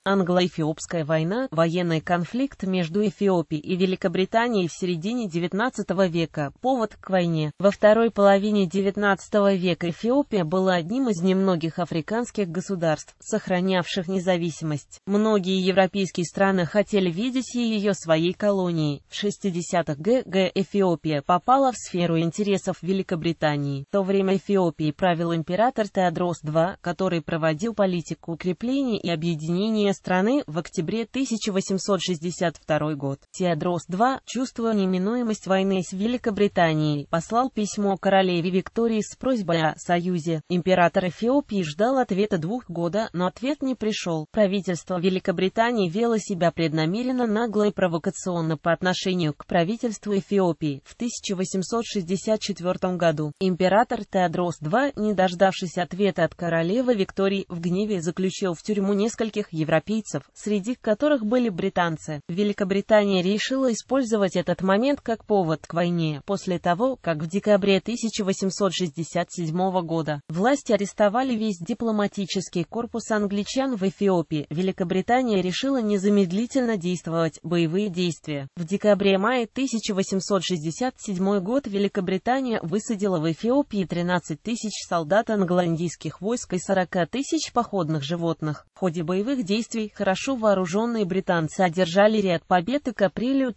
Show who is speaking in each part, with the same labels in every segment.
Speaker 1: Англо-эфиопская война – военный конфликт между Эфиопией и Великобританией в середине XIX века, повод к войне. Во второй половине XIX века Эфиопия была одним из немногих африканских государств, сохранявших независимость. Многие европейские страны хотели видеть ее своей колонией. В 60-х г. Эфиопия попала в сферу интересов Великобритании. В то время Эфиопией правил император Теодрос II, который проводил политику укрепления и объединения страны. В октябре 1862 год Теодрос II, чувствуя неминуемость войны с Великобританией, послал письмо королеве Виктории с просьбой о союзе. Император Эфиопии ждал ответа 2 года, но ответ не пришел. Правительство Великобритании вело себя преднамеренно нагло и провокационно по отношению к правительству Эфиопии. В 1864 году император Теодрос II, не дождавшись ответа от королевы Виктории, в гневе заключил в тюрьму нескольких европейцев, среди которых были британцы. Великобритания решила использовать этот момент как повод к войне. После того, как в декабре 1867 года власти арестовали весь дипломатический корпус англичан в Эфиопии, Великобритания решила незамедлительно действовать. Боевые действия. В декабре-мае 1867 год Великобритания высадила в Эфиопии 13 тысяч солдат англо-индийских войск и 40 тысяч походных животных. В ходе боевых действий хорошо вооруженные британцы одержали ряд побед и к апрелю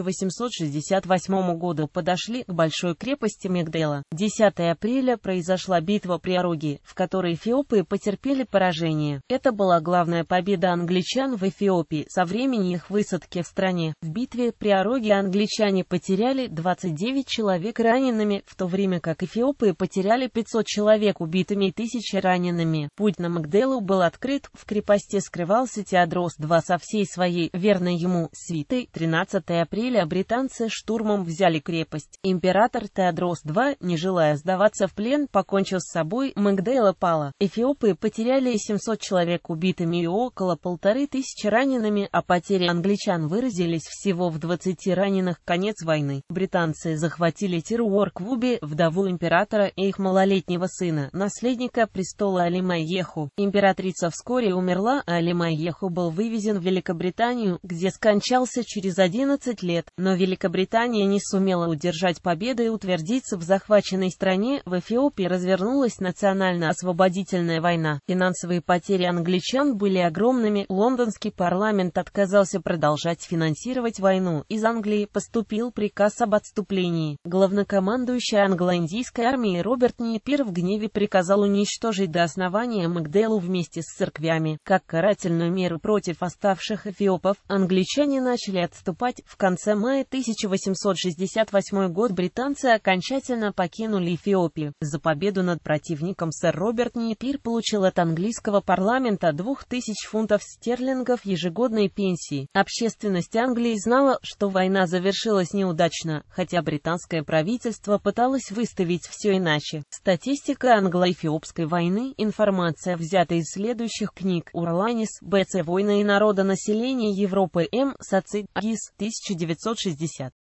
Speaker 1: 1868 года подошли к большой крепости Мегдела. 10 апреля произошла битва при Ороге, в которой эфиопы потерпели поражение. Это была главная победа англичан в Эфиопии со времени их высадки в стране. В битве при Ороге англичане потеряли 29 человек ранеными, в то время как эфиопы потеряли 500 человек убитыми и 1000 ранеными. Путь на Мегделу был открыт, в крепости скрывался Теодрос II со всей своей верной ему свитой. 13 апреля британцы штурмом взяли крепость. Император Теодрос II, не желая сдаваться в плен, покончил с собой. Мегдела пала. Эфиопы потеряли 700 человек убитыми и около 1500 ранеными, а потери англичан выразились всего в 20 раненых. Конец войны. Британцы захватили Тируор-Квуби, вдову императора и их малолетнего сына, наследника престола Алимайеху. Императрица вскоре умерла, а Алимайеху был вывезен в Великобританию, где скончался через 11 лет. Но Великобритания не сумела удержать победы и утвердиться в захваченной стране. В Эфиопии развернулась национально-освободительная война. Финансовые потери англичан были огромными. Лондонский парламент отказался продолжать финансировать войну. Из Англии поступил приказ об отступлении. Главнокомандующий англо-индийской армией Роберт Непир в гневе приказал уничтожить до основания Мегделу вместе с церквями. Как карательную меру против оставших эфиопов, англичане начали отступать. В конце мая 1868 год британцы окончательно покинули Эфиопию. За победу над противником сэр Роберт Непир получил от английского парламента 2000 фунтов стерлингов ежегодной пенсии. Общественность Англии знала, что война завершилась неудачно, хотя британское правительство пыталось выставить все иначе. Статистика англо-эфиопской войны. Информация взята из следующих книг: Урланис, Б.Ц. Войны и народонаселение Европы, М. Сацид, ГИС, 1960.